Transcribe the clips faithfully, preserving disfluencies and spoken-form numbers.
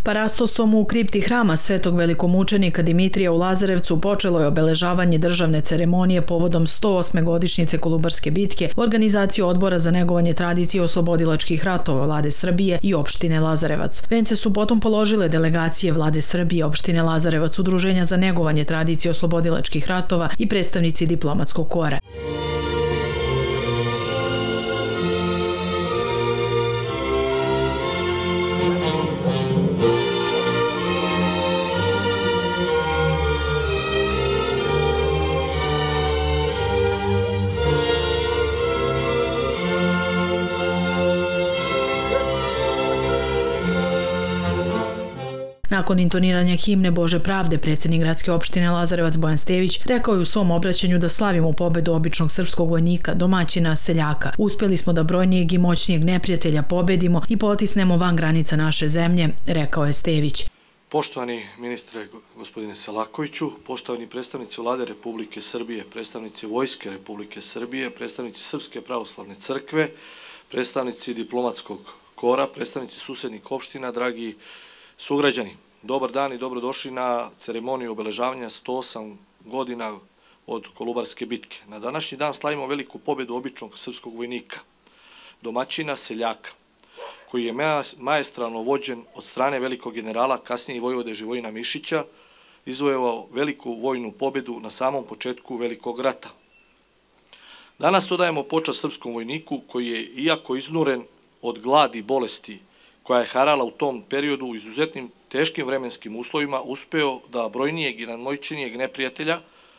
Parastosom u kripti hrama svetog velikomučenika Dimitrija u Lazarevcu počelo je obeležavanje državne ceremonije povodom sto osme godišnjice Kolubarske bitke u organizaciji Odbora za negovanje tradicije oslobodilačkih ratova Vlade Srbije i opštine Lazarevac. Vence su potom položile delegacije Vlade Srbije, opštine Lazarevac, Udruženja za negovanje tradicije oslobodilačkih ratova i predstavnici diplomatskog kora. Nakon intoniranja himne Bože pravde, predsjednik gradske opštine Lazarevac Bojan Stević rekao je u svom obraćanju da slavimo pobedu običnog srpskog vojnika, domaćina, seljaka. Uspjeli smo da brojnijeg i moćnijeg neprijatelja pobedimo i potisnemo van granica naše zemlje, rekao je Stević. Poštovani ministre gospodine Selakoviću, poštovani predstavnici Vlade Republike Srbije, predstavnici Vojske Republike Srbije, predstavnici Srpske pravoslavne crkve, predstavnici diplomatskog kora, predstavnici susednih opština, dragi sugrađani, dobar dan i dobrodošli na ceremoniju obeležavanja sto osam godina od Kolubarske bitke. Na današnji dan slavimo veliku pobedu običnog srpskog vojnika, domaćina, seljaka, koji je maestralno vođen od strane velikog generala, kasnije i vojvode Živojina Mišića, izvojevao veliku vojnu pobedu na samom početku Velikog rata. Danas odajemo počast srpskom vojniku koji je, iako iznuren od gladi i bolesti koja je harala u tom periodu u izuzetnim teškim vremenskim uslovima, uspeo da brojnijeg i nadmoćnijeg neprijatelja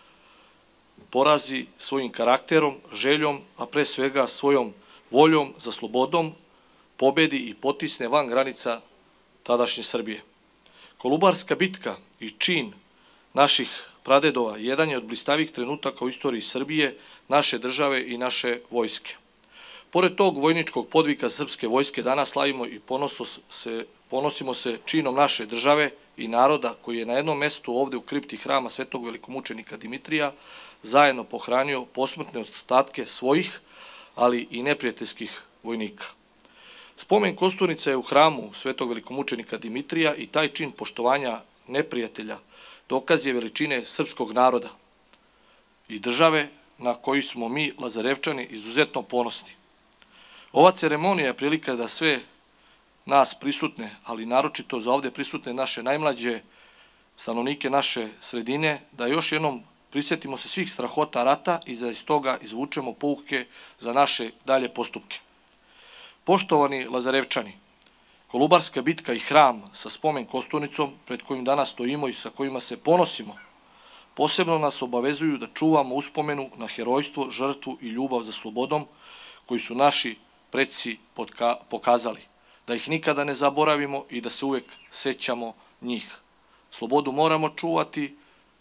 porazi svojim karakterom, željom, a pre svega svojom voljom za slobodom, pobedi i potisne van granica tadašnje Srbije. Kolubarska bitka i čin naših pradedova jedan je od blistavih trenutaka u istoriji Srbije, naše države i naše vojske. Pored tog vojničkog podvika srpske vojske danas slavimo i ponosimo se činom naše države i naroda koji je na jednom mestu ovde u kripti hrama svetog velikomučenika Dimitrija zajedno pohranio posmrtne ostatke svojih, ali i neprijateljskih vojnika. Spomen kosturnica je u hramu svetog velikomučenika Dimitrija i taj čin poštovanja neprijatelja dokaz je veličine srpskog naroda i države na koju smo mi, Lazarevčani, izuzetno ponosni. Ova ceremonija je prilika da sve nas prisutne, ali naročito za ovde prisutne naše najmlađe stanovnike naše sredine, da još jednom prisjetimo se svih strahota rata i da iz toga izvučemo pouke za naše dalje postupke. Poštovani Lazarevčani, Kolubarska bitka i hram sa spomen kosturnicom pred kojim danas stojimo i sa kojima se ponosimo, posebno nas obavezuju da čuvamo uspomenu na herojstvo, žrtvu i ljubav za slobodom koji su naši preci pokazali, da ih nikada ne zaboravimo i da se uvek sećamo njih. Slobodu moramo čuvati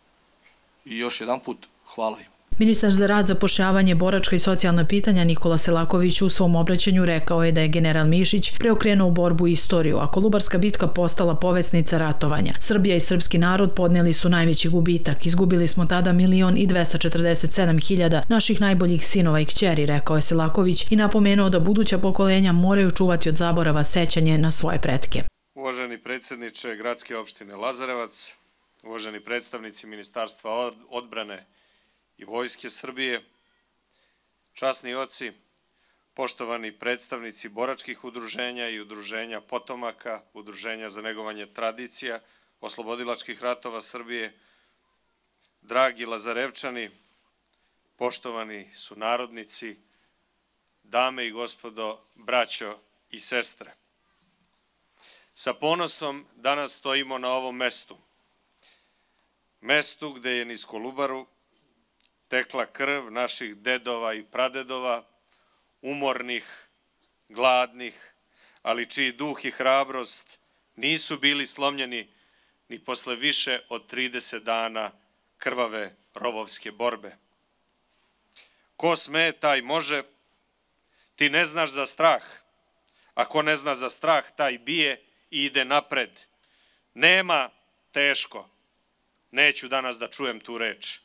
i još jedan put hvala im. Ministar za rad, zapošljavanje, boračka i socijalna pitanja Nikola Selaković u svom obraćanju rekao je da je general Mišić preokrenuo borbu i istoriju, a Kolubarska bitka postala povesnica ratovanja. Srbija i srpski narod podneli su najveći gubitak. Izgubili smo tada milion i dvesta četrdeset sedam hiljada naših najboljih sinova i kćeri, rekao je Selaković i napomenuo da buduća pokolenja moraju čuvati od zaborava sećanje na svoje pretke. Uvaženi predsjedniče gradske opštine Lazarevac, uvaženi predstavnici Ministarstva odbrane i Vojske Srbije, časni oci, poštovani predstavnici boračkih udruženja i udruženja potomaka, udruženja za negovanje tradicija, oslobodilačkih ratova Srbije, dragi Lazarevčani, poštovani sunarodnici, dame i gospodo, braćo i sestre. Sa ponosom danas stojimo na ovom mestu, mestu gde je niz Kolubaru tekla krv naših dedova i pradedova, umornih, gladnih, ali čiji duh i hrabrost nisu bili slomljeni ni posle više od trideset dana krvave rovovske borbe. Ko sme, taj može, ti ne znaš za strah, a ko ne zna za strah, taj bije i ide napred. Nema teško, neću danas da čujem tu reč.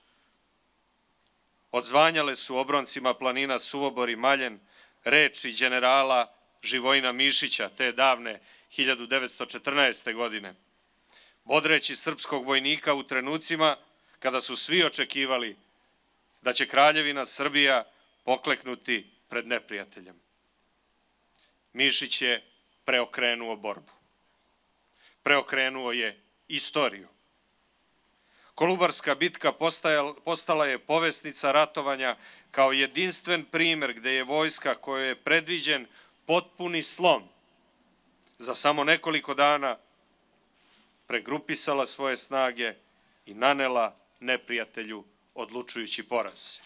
Odzvanjale su obroncima planina Suvobor i Maljen reči generala Živojina Mišića te davne hiljadu devetsto četrnaeste. godine, bodreći srpskog vojnika u trenucima kada su svi očekivali da će Kraljevina Srbija pokleknuti pred neprijateljem. Mišić je preokrenuo borbu. Preokrenuo je istoriju. Kolubarska bitka postala je povesnica ratovanja kao jedinstven primer gde je vojska kojoj je predviđen potpuni slom za samo nekoliko dana pregrupisala svoje snage i nanela neprijatelju odlučujući poraz.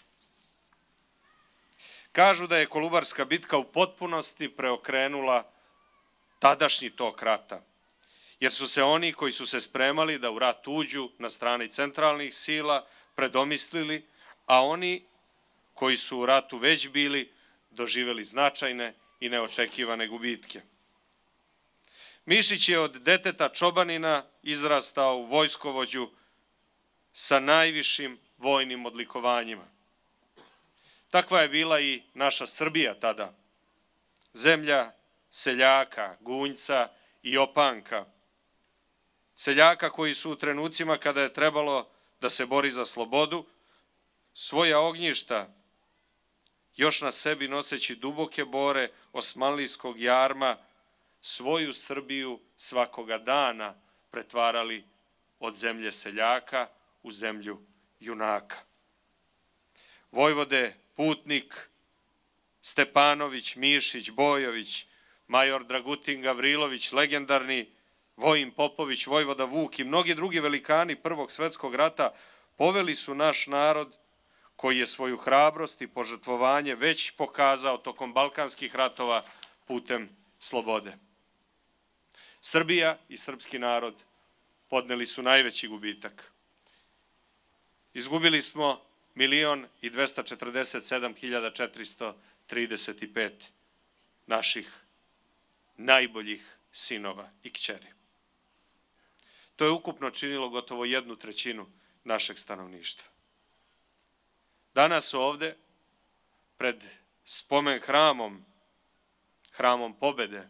Kažu da je Kolubarska bitka u potpunosti preokrenula tadašnji tok rata, jer su se oni koji su se spremali da u rat uđu na strani centralnih sila predomislili, a oni koji su u ratu već bili doživeli značajne i neočekivane gubitke. Mišić je od deteta čobanina izrastao u vojskovođu sa najvišim vojnim odlikovanjima. Takva je bila i naša Srbija tada, zemlja seljaka, gunjca i opanka. Seljaka koji su u trenucima kada je trebalo da se bori za slobodu, svoja ognjišta, još na sebi noseći duboke bore osmanlijskog jarma, svoju Srbiju svakoga dana pretvarali od zemlje seljaka u zemlju junaka. Vojvode Putnik, Stepanović, Mišić, Bojović, major Dragutin Gavrilović, legendarni Vojin Popović, vojvoda Vuk i mnogi drugi velikani Prvog svetskog rata poveli su naš narod koji je svoju hrabrost i požrtvovanje već pokazao tokom balkanskih ratova putem slobode. Srbija i srpski narod podneli su najveći gubitak. Izgubili smo milion i dvesta četrdeset sedam hiljada četiristo trideset pet naših najboljih sinova i kćeri. To je ukupno činilo gotovo jednu trećinu našeg stanovništva. Danas ovde, pred spomen hramom, hramom pobede,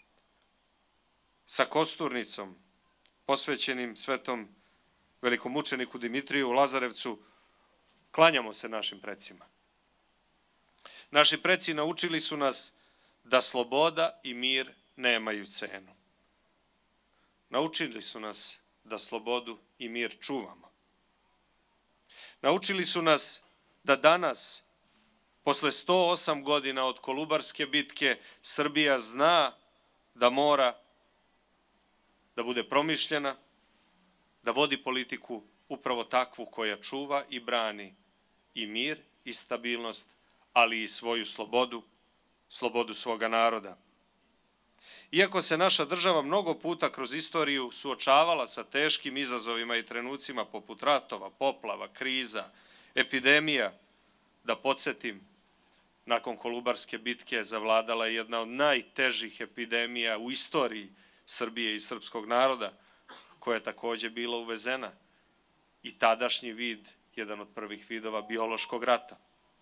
sa kosturnicom, posvećenim svetom velikomučeniku Dimitriju u Lazarevcu, klanjamo se našim precima. Naši preci naučili su nas da sloboda i mir nemaju cenu. Naučili su nas da slobodu i mir čuvamo. Naučili su nas da danas, posle sto osam godina od Kolubarske bitke, Srbija zna da mora da bude promišljena, da vodi politiku upravo takvu koja čuva i brani i mir i stabilnost, ali i svoju slobodu, slobodu svoga naroda. Iako se naša država mnogo puta kroz istoriju suočavala sa teškim izazovima i trenucima poput ratova, poplava, kriza, epidemija, da podsjetim, nakon Kolubarske bitke zavladala je jedna od najtežih epidemija u istoriji Srbije i srpskog naroda, koja je takođe bila uvezena, i tadašnji vid, jedan od prvih vidova biološkog rata.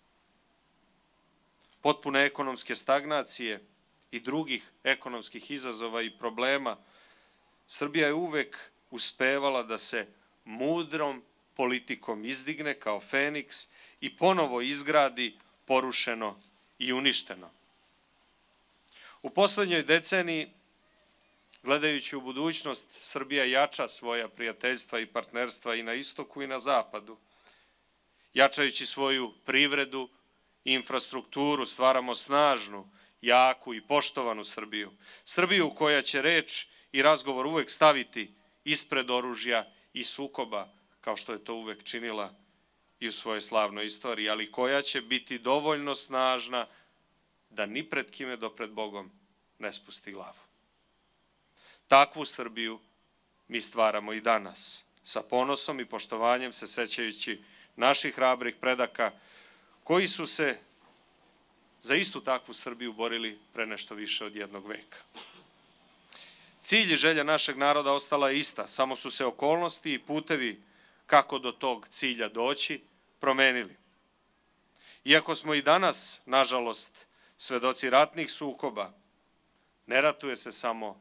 Potpune ekonomske stagnacije i drugih ekonomskih izazova i problema, Srbija je uvek uspevala da se mudrom politikom izdigne kao Feniks i ponovo izgradi porušeno i uništeno. U poslednjoj deceniji, gledajući u budućnost, Srbija jača svoja prijateljstva i partnerstva i na istoku i na zapadu. Jačajući svoju privredu i infrastrukturu, stvaramo snažnu, jaku i poštovanu Srbiju. Srbiju koja će reč i razgovor uvek staviti ispred oružja i sukoba, kao što je to uvek činila i u svojoj slavnoj istoriji, ali koja će biti dovoljno snažna da ni pred kime do pred Bogom ne spusti glavu. Takvu Srbiju mi stvaramo i danas, sa ponosom i poštovanjem se sećajući naših hrabrih predaka koji su se za istu takvu Srbiju borili pre nešto više od jednog veka. Cilj i želja našeg naroda ostala je ista, samo su se okolnosti i putevi kako do tog cilja doći promenili. Iako smo i danas, nažalost, svedoci ratnih sukoba, ne ratuje se samo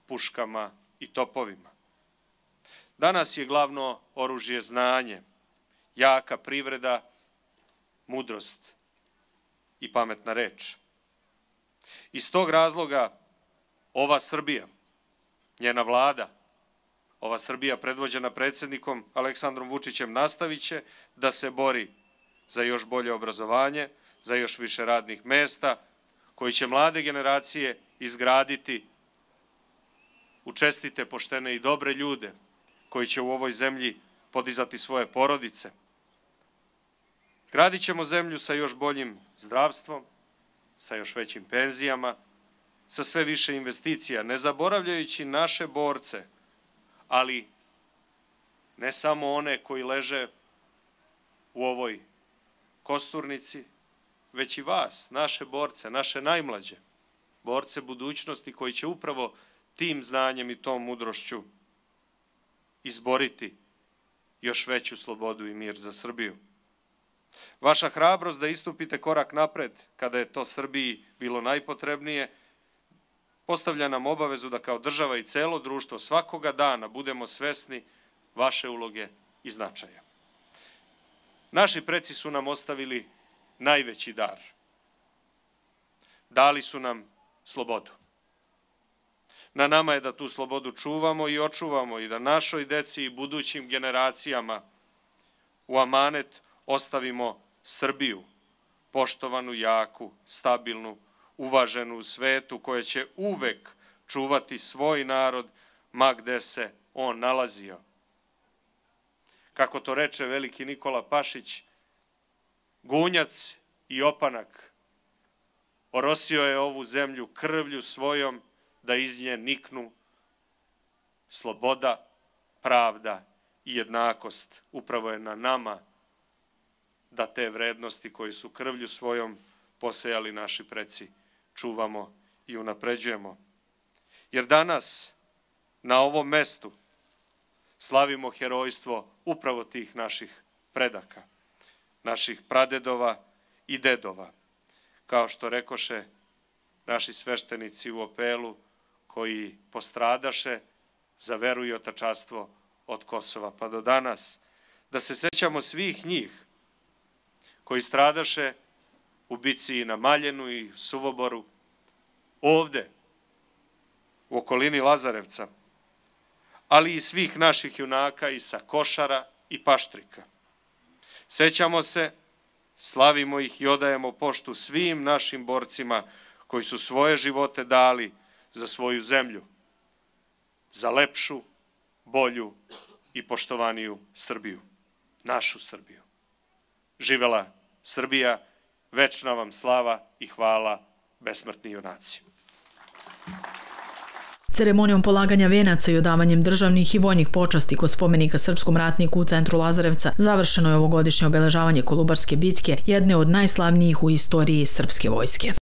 puškama i topovima. Danas je glavno oružje znanje, jaka privreda, mudrost i pametna reč. Iz tog razloga ova Srbija, njena vlada, ova Srbija predvođena predsjednikom Aleksandrom Vučićem nastavit će da se bori za još bolje obrazovanje, za još više radnih mesta, koji će mlade generacije izgraditi u čestite, poštene i dobre ljude, koji će u ovoj zemlji podizati svoje porodice. Gradit ćemo zemlju sa još boljim zdravstvom, sa još većim penzijama, sa sve više investicija, ne zaboravljajući naše borce, ali ne samo one koji leže u ovoj kosturnici, već i vas, naše borce, naše najmlađe, borce budućnosti koji će upravo tim znanjem i tom mudrošću izboriti još veću slobodu i mir za Srbiju. Vaša hrabrost da istupite korak napred kada je to Srbiji bilo najpotrebnije, postavlja nam obavezu da kao država i celo društvo svakoga dana budemo svesni vaše uloge i značaja. Naši preci su nam ostavili najveći dar. Dali su nam slobodu. Na nama je da tu slobodu čuvamo i očuvamo i da našoj deci i budućim generacijama u amanet ostavimo Srbiju, poštovanu, jaku, stabilnu, uvaženu u svetu, koja će uvek čuvati svoj narod, ma gde se on nalazio. Kako to reče veliki Nikola Pašić, gunjac i opanak orosio je ovu zemlju krvlju svojom da iz nje niknu sloboda, pravda i jednakost. Upravo je na nama da te vrednosti koje su krvlju svojom posejali naši preci čuvamo i unapređujemo. Jer danas na ovom mestu slavimo herojstvo upravo tih naših predaka, naših pradedova i dedova. Kao što rekoše naši sveštenici u Opelu, koji postradaše za veru i otačanstvo od Kosova pa do danas, da se sećamo svih njih koji stradaše u bici na Maljenu i Suvoboru, ovde, u okolini Lazarevca, ali i svih naših junaka i sa Košara i Paštrika. Sećamo se, slavimo ih i odajemo poštu svim našim borcima koji su svoje živote dali za svoju zemlju, za lepšu, bolju i poštovaniju Srbiju, našu Srbiju. Živela Srbija, večna vam slava i hvala, besmrtni junaci. Ceremonijom polaganja venaca i odavanjem državnih i vojnih počasti kod spomenika srpskom ratniku u centru Lazarevca završeno je ovogodišnje obeležavanje Kolubarske bitke, jedne od najslavnijih u istoriji srpske vojske.